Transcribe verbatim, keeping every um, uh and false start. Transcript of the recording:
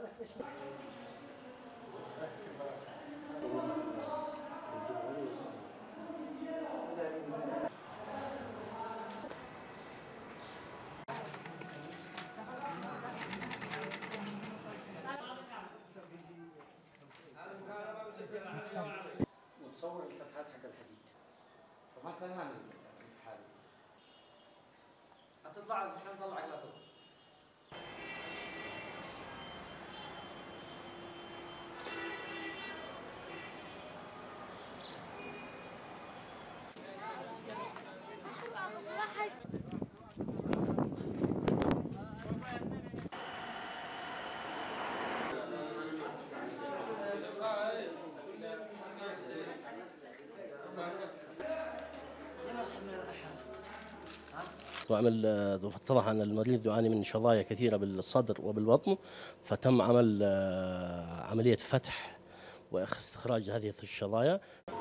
وتصور الفتحات حق الحديد. طبعا كان هذا الحال. هتطلع الحين طلعك لا تطلع. وعمل اتضح أن المريض يعاني من شظايا كثيرة بالصدر وبالبطن، فتم عمل عملية فتح واستخراج هذه الشظايا.